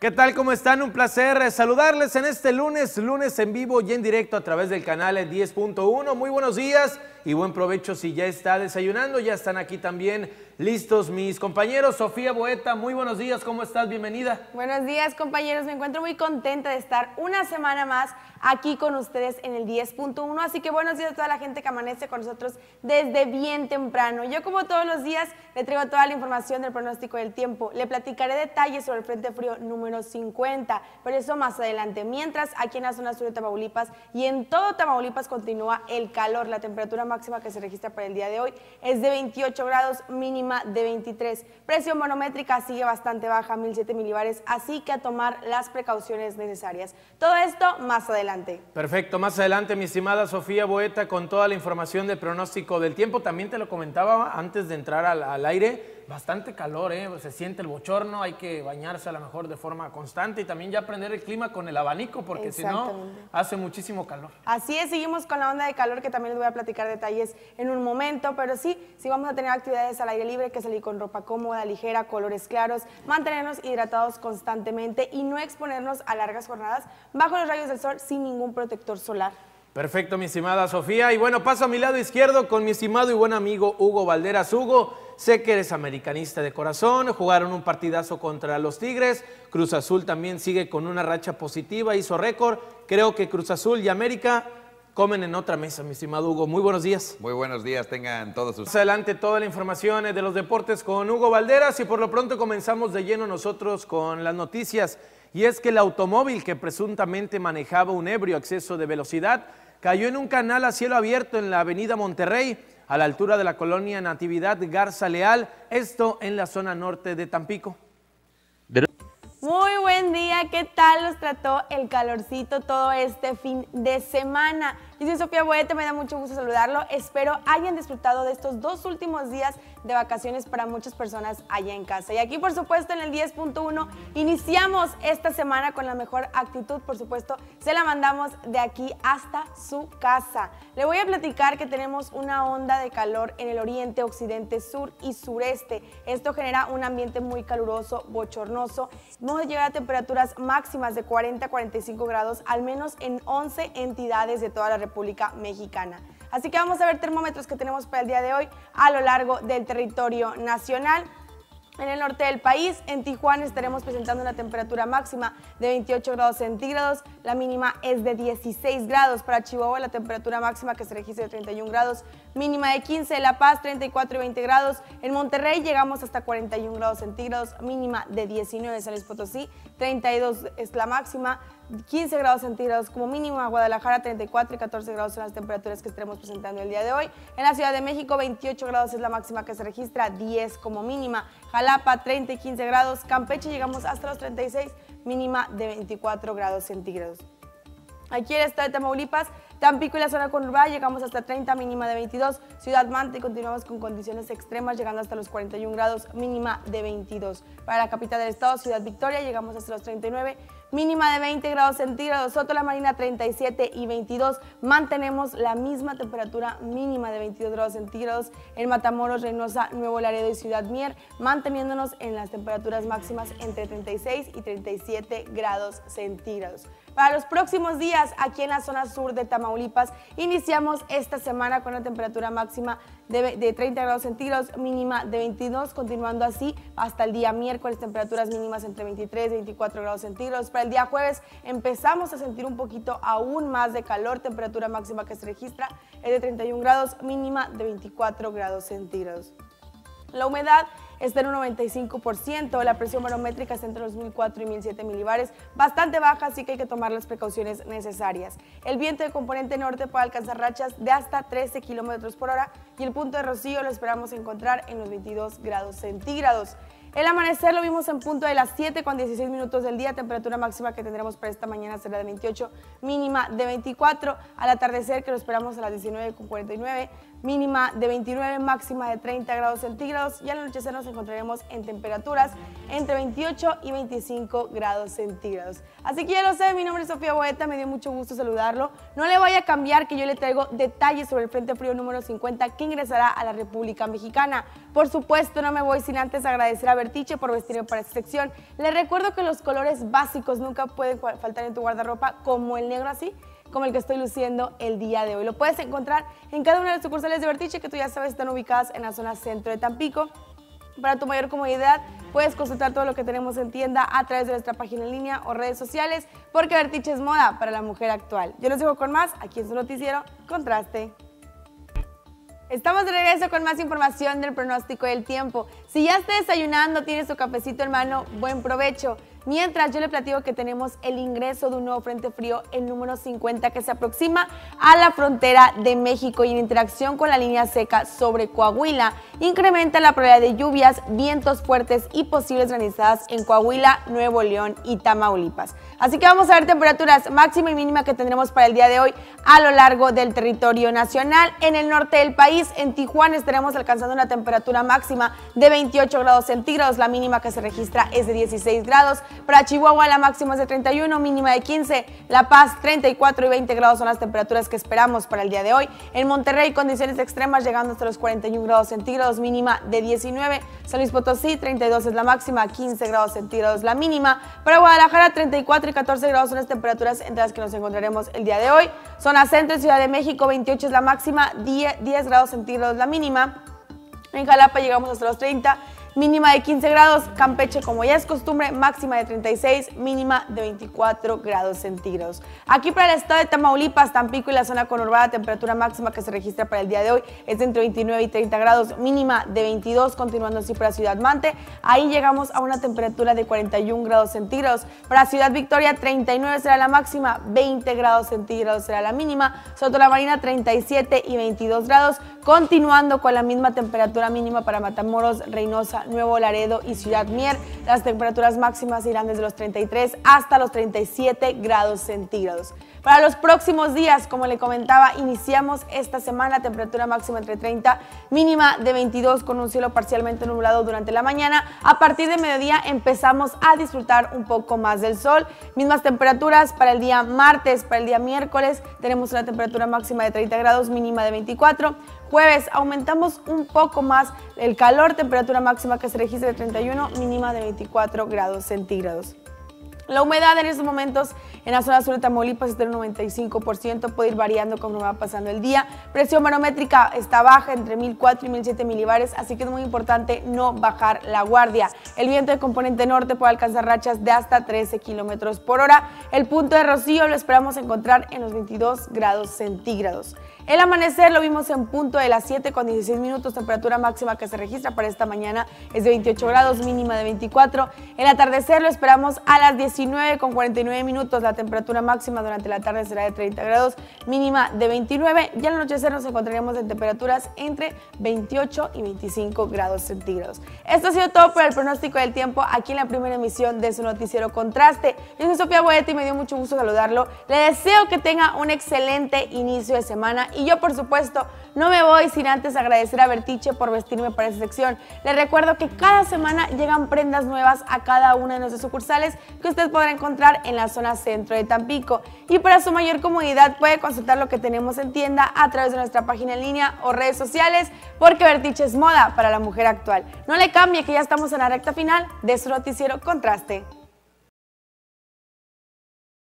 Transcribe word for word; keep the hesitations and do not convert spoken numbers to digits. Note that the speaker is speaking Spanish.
¿Qué tal? ¿Cómo están? Un placer saludarles en este lunes, lunes en vivo y en directo a través del canal diez punto uno. Muy buenos días y buen provecho si ya está desayunando. Ya están aquí también listos mis compañeros. Sofía Boeta, muy buenos días. ¿Cómo estás? Bienvenida. Buenos días, compañeros. Me encuentro muy contenta de estar una semana más aquí con ustedes en el diez punto uno. Así que buenos días a toda la gente que amanece con nosotros desde bien temprano. Yo, como todos los días, le traigo toda la información del pronóstico del tiempo. Le platicaré detalles sobre el Frente Frío número cincuenta, pero eso más adelante. Mientras, aquí en la zona sur de Tamaulipas y en todo Tamaulipas continúa el calor. La temperatura máxima que se registra para el día de hoy es de veintiocho grados, mínima de veintitrés. Presión barométrica sigue bastante baja, mil siete milibares, así que a tomar las precauciones necesarias. Todo esto más adelante. Perfecto, más adelante, mi estimada Sofía Boeta, con toda la información del pronóstico del tiempo. También te lo comentaba antes de entrar al, al aire. Bastante calor, ¿eh? Se siente el bochorno, hay que bañarse a lo mejor de forma constante y también ya prender el clima con el abanico porque si no hace muchísimo calor. Así es, seguimos con la onda de calor que también les voy a platicar detalles en un momento, pero sí, sí vamos a tener actividades al aire libre, que salir con ropa cómoda, ligera, colores claros, mantenernos hidratados constantemente y no exponernos a largas jornadas bajo los rayos del sol sin ningún protector solar. Perfecto, mi estimada Sofía. Y bueno, paso a mi lado izquierdo con mi estimado y buen amigo Hugo Valderas. Hugo, sé que eres americanista de corazón, jugaron un partidazo contra los Tigres, Cruz Azul también sigue con una racha positiva, hizo récord, creo que Cruz Azul y América comen en otra mesa, mi estimado Hugo. Muy buenos días. Muy buenos días, tengan todos sus... Más adelante toda la información de los deportes con Hugo Valderas y por lo pronto comenzamos de lleno nosotros con las noticias. Y es que el automóvil que presuntamente manejaba un ebrio exceso de velocidad cayó en un canal a cielo abierto en la avenida Monterrey, a la altura de la colonia Natividad Garza Leal, esto en la zona norte de Tampico. Muy buen día, ¿qué tal los trató el calorcito todo este fin de semana? Yo soy Sofía Boeta, me da mucho gusto saludarlo. Espero hayan disfrutado de estos dos últimos días de vacaciones para muchas personas allá en casa. Y aquí, por supuesto, en el diez punto uno iniciamos esta semana con la mejor actitud, por supuesto, se la mandamos de aquí hasta su casa. Le voy a platicar que tenemos una onda de calor en el oriente, occidente, sur y sureste. Esto genera un ambiente muy caluroso, bochornoso. Vamos a llegar a temperaturas máximas de cuarenta a cuarenta y cinco grados, al menos en once entidades de toda la República Mexicana. Así que vamos a ver termómetros que tenemos para el día de hoy a lo largo del territorio nacional. En el norte del país, en Tijuana, estaremos presentando una temperatura máxima de veintiocho grados centígrados, la mínima es de dieciséis grados. Para Chihuahua, la temperatura máxima que se registra de treinta y un grados, mínima de quince. La Paz, treinta y cuatro y veinte grados. En Monterrey llegamos hasta cuarenta y un grados centígrados, mínima de diecinueve. San Luis Potosí, treinta y dos es la máxima, quince grados centígrados como mínima. Guadalajara, treinta y cuatro y catorce grados son las temperaturas que estaremos presentando el día de hoy. En la Ciudad de México, veintiocho grados es la máxima que se registra, diez como mínima. Jalapa, treinta y quince grados. Campeche llegamos hasta los treinta y seis, mínima de veinticuatro grados centígrados. Aquí en el estado de Tamaulipas, Tampico y la zona conurbada llegamos hasta treinta, mínima de veintidós. Ciudad Mante y continuamos con condiciones extremas, llegando hasta los cuarenta y un grados, mínima de veintidós. Para la capital del estado, Ciudad Victoria, llegamos hasta los treinta y nueve, mínima de veinte grados centígrados. Soto la Marina, treinta y siete y veintidós. Mantenemos la misma temperatura mínima de veintidós grados centígrados. En Matamoros, Reynosa, Nuevo Laredo y Ciudad Mier, manteniéndonos en las temperaturas máximas entre treinta y seis y treinta y siete grados centígrados. Para los próximos días, aquí en la zona sur de Tamaulipas, iniciamos esta semana con una temperatura máxima de, de treinta grados centígrados, mínima de veintidós, continuando así hasta el día miércoles, temperaturas mínimas entre veintitrés y veinticuatro grados centígrados. Para el día jueves empezamos a sentir un poquito aún más de calor, temperatura máxima que se registra es de treinta y un grados, mínima de veinticuatro grados centígrados. La humedad está en un noventa y cinco por ciento, la presión barométrica está entre los mil cuatro y mil siete milibares, bastante baja, así que hay que tomar las precauciones necesarias. El viento de componente norte puede alcanzar rachas de hasta trece kilómetros por hora y el punto de rocío lo esperamos encontrar en los veintidós grados centígrados. El amanecer lo vimos en punto de las siete con dieciséis minutos del día, temperatura máxima que tendremos para esta mañana será de veintiocho, mínima de veinticuatro. Al atardecer, que lo esperamos a las diecinueve con cuarenta y nueve, mínima de veintinueve, máxima de treinta grados centígrados, y al anochecer nos encontraremos en temperaturas entre veintiocho y veinticinco grados centígrados. Así que ya lo sé, mi nombre es Sofía Boeta, me dio mucho gusto saludarlo. No le vaya a cambiar, que yo le traigo detalles sobre el Frente Frío número cincuenta que ingresará a la República Mexicana. Por supuesto, no me voy sin antes agradecer a Bertiche por vestirme para esta sección. Les recuerdo que los colores básicos nunca pueden faltar en tu guardarropa, como el negro así, como el que estoy luciendo el día de hoy. Lo puedes encontrar en cada una de las sucursales de Bertiche, que tú ya sabes están ubicadas en la zona centro de Tampico. Para tu mayor comodidad, puedes consultar todo lo que tenemos en tienda a través de nuestra página en línea o redes sociales, porque Bertiche es moda para la mujer actual. Yo los dejo con más aquí en su noticiero Contraste. Estamos de regreso con más información del pronóstico del tiempo. Si ya está desayunando, tiene su cafecito en mano, buen provecho. Mientras, yo le platico que tenemos el ingreso de un nuevo frente frío, el número cincuenta, que se aproxima a la frontera de México y en interacción con la línea seca sobre Coahuila, incrementa la probabilidad de lluvias, vientos fuertes y posibles granizadas en Coahuila, Nuevo León y Tamaulipas. Así que vamos a ver temperaturas máxima y mínima que tendremos para el día de hoy a lo largo del territorio nacional. En el norte del país, en Tijuana, estaremos alcanzando una temperatura máxima de veintiocho grados centígrados, la mínima que se registra es de dieciséis grados. Para Chihuahua la máxima es de treinta y uno, mínima de quince. La Paz treinta y cuatro y veinte grados son las temperaturas que esperamos para el día de hoy. En Monterrey condiciones extremas llegando hasta los cuarenta y un grados centígrados, mínima de diecinueve. San Luis Potosí treinta y dos es la máxima, quince grados centígrados la mínima. Para Guadalajara treinta y cuatro y catorce grados son las temperaturas entre las que nos encontraremos el día de hoy. Zona centro y Ciudad de México veintiocho es la máxima, diez, diez grados centígrados la mínima. En Jalapa llegamos hasta los treinta. Mínima de quince grados, Campeche, como ya es costumbre, máxima de treinta y seis, mínima de veinticuatro grados centígrados. Aquí para el estado de Tamaulipas, Tampico y la zona conurbada, temperatura máxima que se registra para el día de hoy es de entre veintinueve y treinta grados, mínima de veintidós, continuando así para Ciudad Mante. Ahí llegamos a una temperatura de cuarenta y un grados centígrados. Para Ciudad Victoria, treinta y nueve será la máxima, veinte grados centígrados será la mínima. Soto la Marina, treinta y siete y veintidós grados, continuando con la misma temperatura mínima para Matamoros, Reynosa, Nuevo Laredo y Ciudad Mier. Las temperaturas máximas irán desde los treinta y tres hasta los treinta y siete grados centígrados. Para los próximos días, como le comentaba, iniciamos esta semana temperatura máxima entre treinta, mínima de veintidós con un cielo parcialmente nublado durante la mañana. A partir de mediodía empezamos a disfrutar un poco más del sol. Mismas temperaturas para el día martes, para el día miércoles tenemos una temperatura máxima de treinta grados, mínima de veinticuatro. Jueves aumentamos un poco más el calor, temperatura máxima que se registra de treinta y uno, mínima de veinticuatro grados centígrados. La humedad en estos momentos en la zona sur de Tamaulipas está en un noventa y cinco por ciento, puede ir variando como va pasando el día. Presión barométrica está baja entre mil cuatro y mil siete milibares, así que es muy importante no bajar la guardia. El viento de componente norte puede alcanzar rachas de hasta trece kilómetros por hora. El punto de rocío lo esperamos encontrar en los veintidós grados centígrados. El amanecer lo vimos en punto de las siete con dieciséis minutos, temperatura máxima que se registra para esta mañana es de veintiocho grados, mínima de veinticuatro. El atardecer lo esperamos a las diecinueve con cuarenta y nueve minutos, la temperatura máxima durante la tarde será de treinta grados, mínima de veintinueve. Y al anochecer nos encontraremos en temperaturas entre veintiocho y veinticinco grados centígrados. Esto ha sido todo por el pronóstico del tiempo aquí en la primera emisión de su noticiero Contraste. Yo soy Sofía Boeta y me dio mucho gusto saludarlo. Le deseo que tenga un excelente inicio de semana. Y yo, por supuesto, no me voy sin antes agradecer a Bertiche por vestirme para esta sección. Les recuerdo que cada semana llegan prendas nuevas a cada una de nuestras sucursales que usted podrá encontrar en la zona centro de Tampico. Y para su mayor comodidad puede consultar lo que tenemos en tienda a través de nuestra página en línea o redes sociales, porque Bertiche es moda para la mujer actual. No le cambie, que ya estamos en la recta final de su noticiero Contraste.